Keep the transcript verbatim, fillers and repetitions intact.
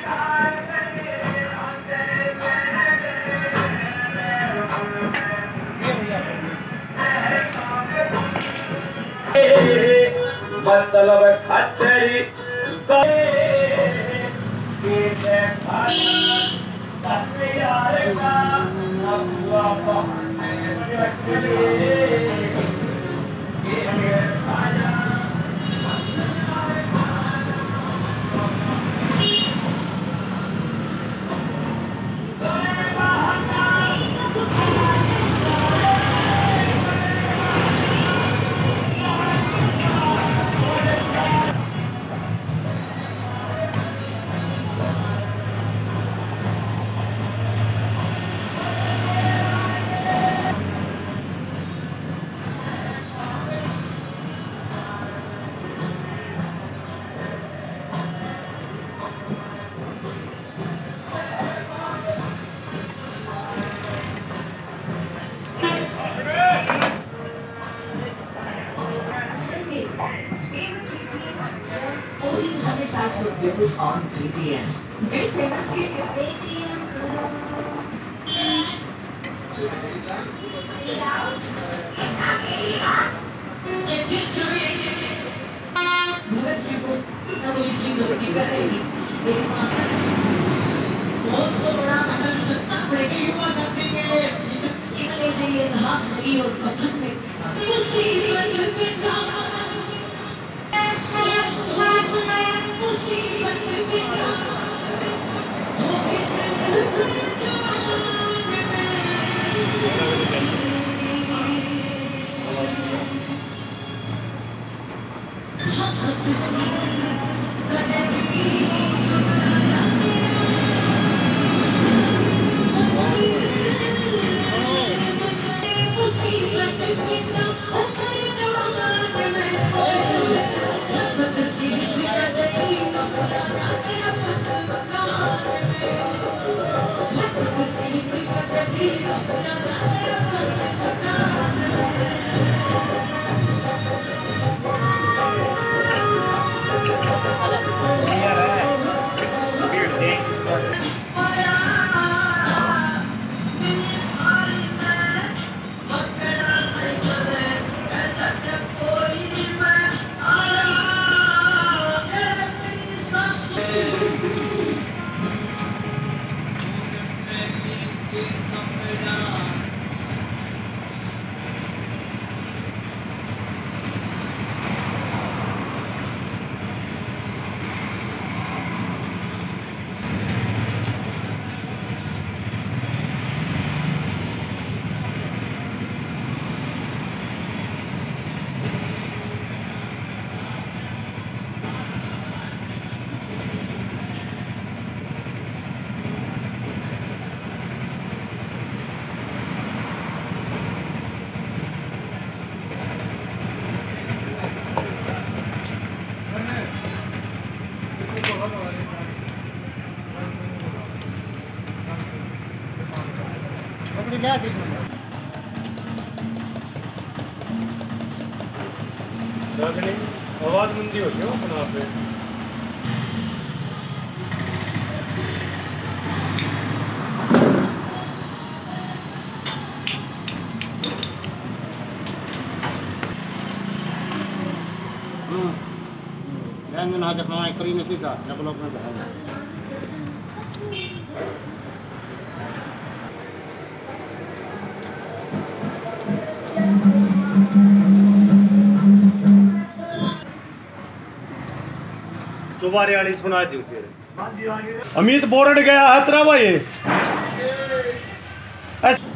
मतलब Khatri fourteen hundred packs of bills on P T M. Big payments here. बहुत बड़ा अटल सत्ता पड़ेगी युवा शक्ति के लिए इनके लिए राष्ट्रीय और कथन में आवाज मंदी हो गई अपना पे ध्यान में ना जब हमारे करी में सीधा जब लोग में चौबारे वाली सुना दी फिर अमित बोरड गया हतरा भाई